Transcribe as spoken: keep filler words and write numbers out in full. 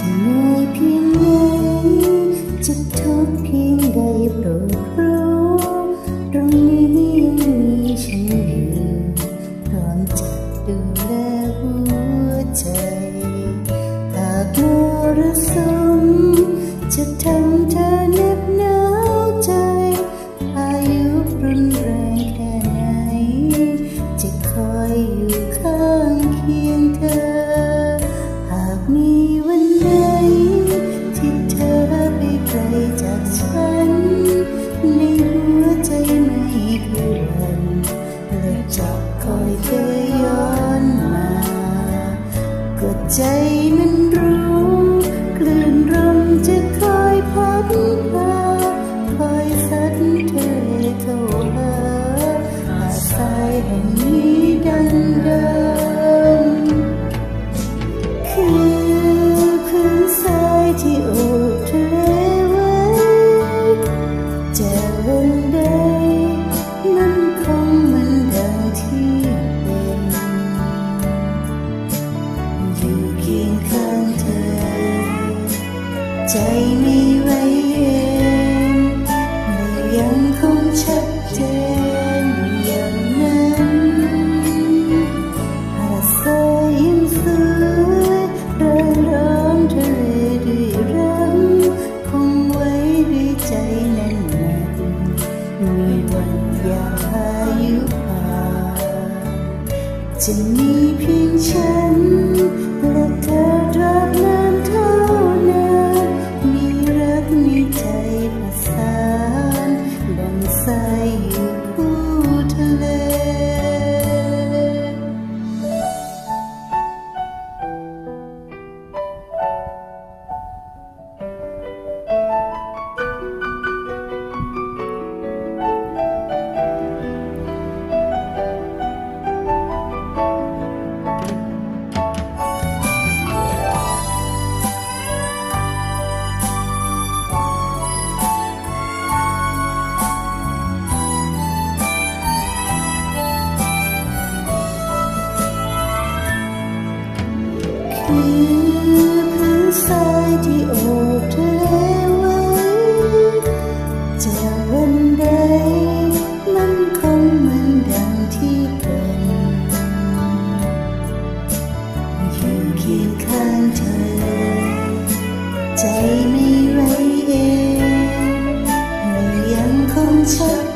จะเหนื่อยเพียงไหนจะทุกข์เพียงใดโปรดรู้ตรงนี้ยังมีฉันอยู่พร้อมจะดูแลหัวใจหากมรสุมจะทำเธอเหน็บหนาวใจพายุรุนแรงแค่ไหนจะคอยอยู่ข้างเคียงเธอหากมีวันไหนที่เธอไปไกลจากฉันในหัวใจไม่คือวันและจะคอยเธอย้อนมาก็ใจมันรู้คลื่นลมจะคอยพัดพาคอยซัดเธอเข้าหาหาดทรายแห่งนี้ดังเดิมคือพื้นทรายที่โอบทะเลไว้จะวันใดมันคงเหมือนดังที่เป็นอยู่เคียงข้างเธอใจไม่ไหวเย็นแต่ยังคงชัดเจนอย่างนั้นหาดทรายยังสวยเร่อร้อนทะเลด้วยรักคงไว้ด้วยใจแน่นหนักมีวันยามพายุผ่านจะมีเพียงฉันและเธอตราบนานเท่านานมีรักในใจประสานดังสายอยู่คู่ทะเลคือพื้นทรายที่โอบทะเลไว้จะวันใดมันคงเหมือนดังที่เป็นอยู่เคียงข้างเธอใจไม่ไหวเองและยังคงชัด